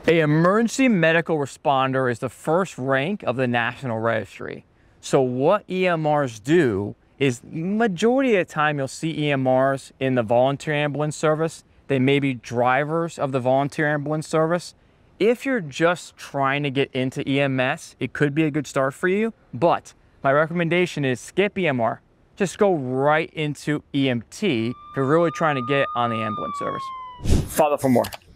An emergency medical responder is the first rank of the National Registry. So what EMRs do is, majority of the time you'll see EMRs in the volunteer ambulance service. They may be drivers of the volunteer ambulance service. If you're just trying to get into EMS, it could be a good start for you, but my recommendation is skip EMR. Just go right into EMT if you're really trying to get on the ambulance service. Follow for more.